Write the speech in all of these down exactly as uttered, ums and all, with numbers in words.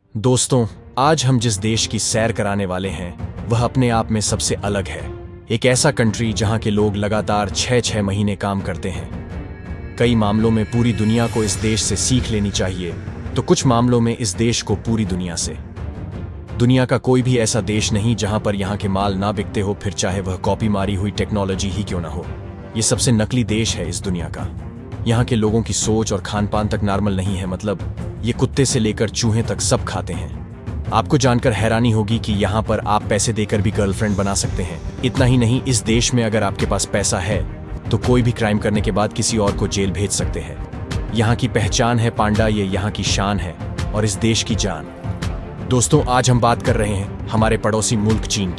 दोस्तों, आज हम जिस देश की सैर कराने वाले हैं वह अपने आप में सबसे अलग है। एक ऐसा कंट्री जहां के लोग लगातार छह छह महीने काम करते हैं। कई मामलों में पूरी दुनिया को इस देश से सीख लेनी चाहिए, तो कुछ मामलों में इस देश को पूरी दुनिया से। दुनिया का कोई भी ऐसा देश नहीं जहां पर यहां के माल ना बिकते हो, फिर चाहे वह कॉपी मारी हुई टेक्नोलॉजी ही क्यों ना हो। ये सबसे नकली देश है इस दुनिया का। यहाँ के लोगों की सोच और खान पान तक नॉर्मल नहीं है, मतलब ये कुत्ते से लेकर चूहे तक सब खाते हैं। आपको जानकर हैरानी होगी कि यहाँ पर आप पैसे देकर भी गर्लफ्रेंड बना सकते हैं। इतना ही नहीं, इस देश में अगर आपके पास पैसा है तो कोई भी क्राइम करने के बाद किसी और को जेल भेज सकते हैं। यहाँ की पहचान है पांडा, ये यहाँ की शान है और इस देश की जान। दोस्तों, आज हम बात कर रहे हैं हमारे पड़ोसी मुल्क चीन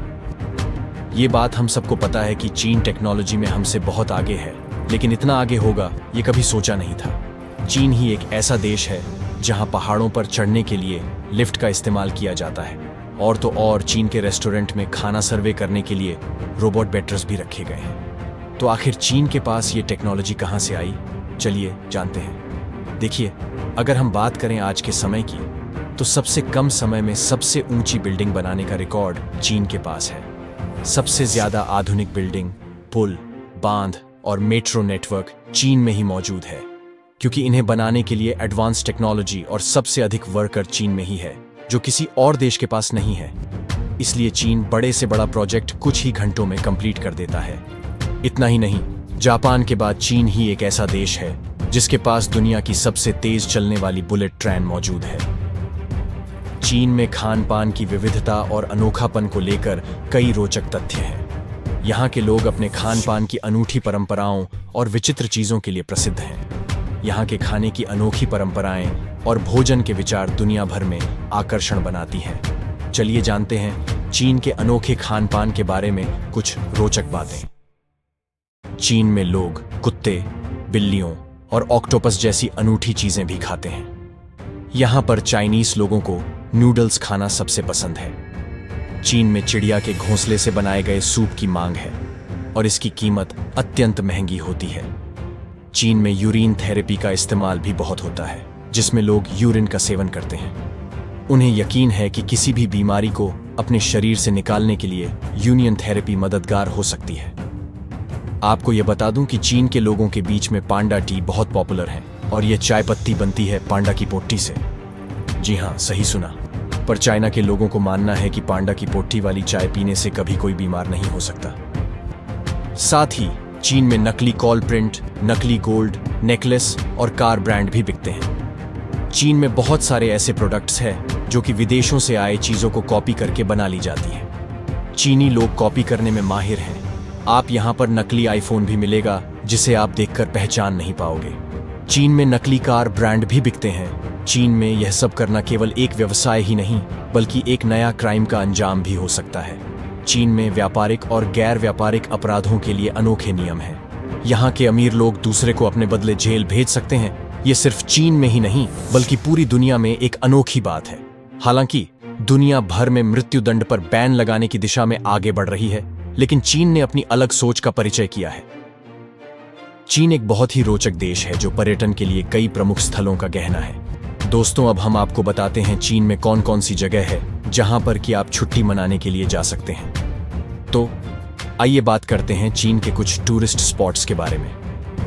की। ये बात हम सबको पता है कि चीन टेक्नोलॉजी में हमसे बहुत आगे है, लेकिन इतना आगे होगा ये कभी सोचा नहीं था। चीन ही एक ऐसा देश है जहां पहाड़ों पर चढ़ने के लिए लिफ्ट का इस्तेमाल किया जाता है, और तो और चीन के रेस्टोरेंट में खाना सर्वे करने के लिए रोबोट वेटर्स भी रखे गए हैं। तो आखिर चीन के पास ये टेक्नोलॉजी कहां से आई, चलिए जानते हैं। देखिए, अगर हम बात करें आज के समय की, तो सबसे कम समय में सबसे ऊंची बिल्डिंग बनाने का रिकॉर्ड चीन के पास है। सबसे ज्यादा आधुनिक बिल्डिंग, पुल, बांध और मेट्रो नेटवर्क चीन में ही मौजूद है, क्योंकि इन्हें बनाने के लिए एडवांस टेक्नोलॉजी और सबसे अधिक वर्कर चीन में ही है, जो किसी और देश के पास नहीं है। इसलिए चीन बड़े से बड़ा प्रोजेक्ट कुछ ही घंटों में कंप्लीट कर देता है। इतना ही नहीं, जापान के बाद चीन ही एक ऐसा देश है जिसके पास दुनिया की सबसे तेज चलने वाली बुलेट ट्रेन मौजूद है। चीन में खान पान की विविधता और अनोखापन को लेकर कई रोचक तथ्य हैं। यहाँ के लोग अपने खान पान की अनूठी परंपराओं और विचित्र चीजों के लिए प्रसिद्ध हैं। यहाँ के खाने की अनोखी परंपराएं और भोजन के विचार दुनिया भर में आकर्षण बनाती हैं। चलिए जानते हैं चीन के अनोखे खान पान के बारे में कुछ रोचक बातें। चीन में लोग कुत्ते, बिल्लियों और ऑक्टोपस जैसी अनूठी चीजें भी खाते हैं। यहाँ पर चाइनीज लोगों को नूडल्स खाना सबसे पसंद है। चीन में चिड़िया के घोंसले से बनाए गए सूप की मांग है और इसकी कीमत अत्यंत महंगी होती है। चीन में यूरिन थेरेपी का इस्तेमाल भी बहुत होता है, जिसमें लोग यूरिन का सेवन करते हैं। उन्हें यकीन है कि किसी भी बीमारी को अपने शरीर से निकालने के लिए यूरिन थेरेपी मददगार हो सकती है। आपको यह बता दूं कि चीन के लोगों के बीच में पांडा टी बहुत पॉपुलर है और यह चाय पत्ती बनती है पांडा की पोट्टी से। जी हाँ, सही सुना। पर चाइना के लोगों को मानना है कि पांडा की पोट्टी वाली चाय पीने से कभी कोई बीमार नहीं हो सकता। साथ ही चीन में नकली कॉल प्रिंट, नकली गोल्ड, नेकलेस और कार ब्रांड भी बिकते हैं। चीन में बहुत सारे ऐसे प्रोडक्ट्स हैं जो कि विदेशों से आए चीजों को कॉपी करके बना ली जाती है। चीनी लोग कॉपी करने में माहिर हैं। आप यहाँ पर नकली आईफोन भी मिलेगा जिसे आप देखकर पहचान नहीं पाओगे। चीन में नकली कार ब्रांड भी बिकते हैं। चीन में यह सब करना केवल एक व्यवसाय ही नहीं, बल्कि एक नया क्राइम का अंजाम भी हो सकता है। चीन में व्यापारिक और गैर व्यापारिक अपराधों के लिए अनोखे नियम हैं। यहाँ के अमीर लोग दूसरे को अपने बदले जेल भेज सकते हैं। ये सिर्फ चीन में ही नहीं, बल्कि पूरी दुनिया में एक अनोखी बात है। हालांकि दुनिया भर में मृत्यु दंड पर बैन लगाने की दिशा में आगे बढ़ रही है, लेकिन चीन ने अपनी अलग सोच का परिचय किया है। चीन एक बहुत ही रोचक देश है जो पर्यटन के लिए कई प्रमुख स्थलों का गहना है। दोस्तों, अब हम आपको बताते हैं चीन में कौन कौन सी जगह है जहां पर कि आप छुट्टी मनाने के लिए जा सकते हैं। तो आइए बात करते हैं चीन के कुछ टूरिस्ट स्पॉट्स के बारे में।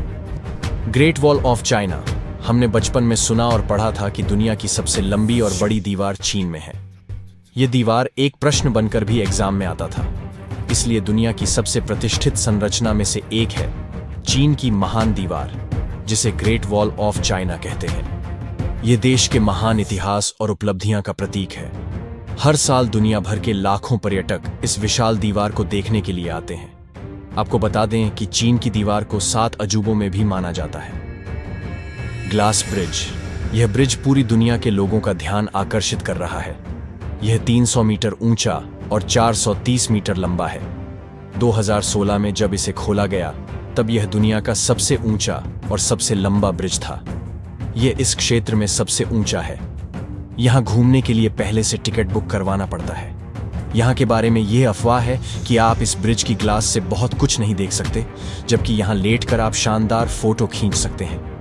Great Wall of China. हमने बचपन में सुना और पढ़ा था कि दुनिया की सबसे लंबी और बड़ी दीवार चीन में है। यह दीवार एक प्रश्न बनकर भी एग्जाम में आता था, इसलिए दुनिया की सबसे प्रतिष्ठित संरचना में से एक है चीन की महान दीवार, जिसे ग्रेट वॉल ऑफ चाइना कहते हैं। ये देश के महान इतिहास और उपलब्धियां का प्रतीक है। हर साल दुनिया भर के लाखों पर्यटक इस विशाल दीवार को देखने के लिए आते हैं। आपको बता दें कि चीन की दीवार को सात अजूबों में भी माना जाता है। Glass bridge. यह ब्रिज पूरी दुनिया के लोगों का ध्यान आकर्षित कर रहा है। यह तीन सौ मीटर ऊंचा और चार सौ तीस मीटर लंबा है। दो हज़ार सोलह में जब इसे खोला गया, तब यह दुनिया का सबसे ऊंचा और सबसे लंबा ब्रिज था। यह इस क्षेत्र में सबसे ऊंचा है। यहाँ घूमने के लिए पहले से टिकट बुक करवाना पड़ता है। यहाँ के बारे में यह अफवाह है कि आप इस ब्रिज की ग्लास से बहुत कुछ नहीं देख सकते, जबकि यहाँ लेटकर आप शानदार फोटो खींच सकते हैं।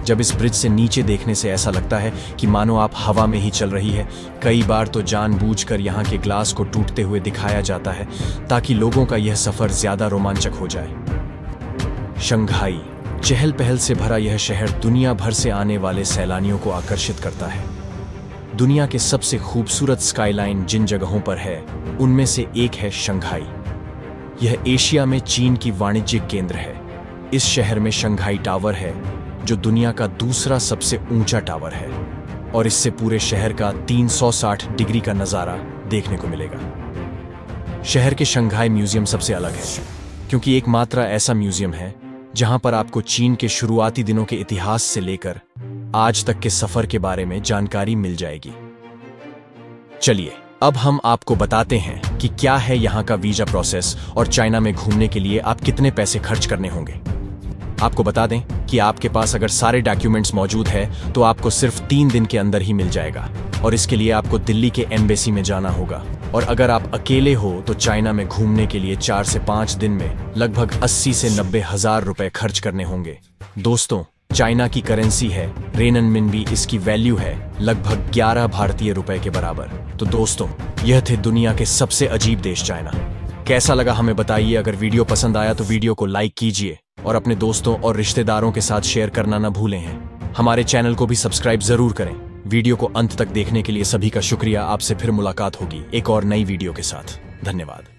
जब इस ब्रिज से नीचे देखने से ऐसा लगता है कि मानो आप हवा में ही चल रही है। कई बार तो जानबूझकर यहाँ के ग्लास को टूटते हुए दिखाया जाता है ताकि लोगों का यह सफर ज्यादा रोमांचक हो जाए। शंघाई, चहल पहल से भरा यह शहर दुनिया भर से आने वाले सैलानियों को आकर्षित करता है। दुनिया के सबसे खूबसूरत स्काईलाइन जिन जगहों पर है उनमें से एक है शंघाई। यह एशिया में चीन की वाणिज्यिक केंद्र है। इस शहर में शंघाई टावर है जो दुनिया का दूसरा सबसे ऊंचा टावर है और इससे पूरे शहर का तीन सौ साठ डिग्री का नजारा देखने को मिलेगा। शहर के शंघाई म्यूजियम सबसे अलग है क्योंकि एकमात्र ऐसा म्यूजियम है जहां पर आपको चीन के शुरुआती दिनों के इतिहास से लेकर आज तक के सफर के बारे में जानकारी मिल जाएगी। चलिए अब हम आपको बताते हैं कि क्या है यहाँ का वीजा प्रोसेस और चाइना में घूमने के लिए आप कितने पैसे खर्च करने होंगे। आपको बता दें कि आपके पास अगर सारे डॉक्यूमेंट्स मौजूद है तो आपको सिर्फ तीन दिन के अंदर ही मिल जाएगा और इसके लिए आपको दिल्ली के एम्बेसी में जाना होगा। और अगर आप अकेले हो तो चाइना में घूमने के लिए चार से पाँच दिन में लगभग अस्सी से नब्बे हजार रुपए खर्च करने होंगे। दोस्तों, चाइना की करेंसी है रेननमिनबी, इसकी वैल्यू है लगभग ग्यारह भारतीय रुपए के बराबर। तो दोस्तों, यह थे दुनिया के सबसे अजीब देश चाइना। कैसा लगा हमें बताइए। अगर वीडियो पसंद आया तो वीडियो को लाइक कीजिए और अपने दोस्तों और रिश्तेदारों के साथ शेयर करना न भूलें हैं। हमारे चैनल को भी सब्सक्राइब जरूर करें। वीडियो को अंत तक देखने के लिए सभी का शुक्रिया। आपसे फिर मुलाकात होगी एक और नई वीडियो के साथ। धन्यवाद।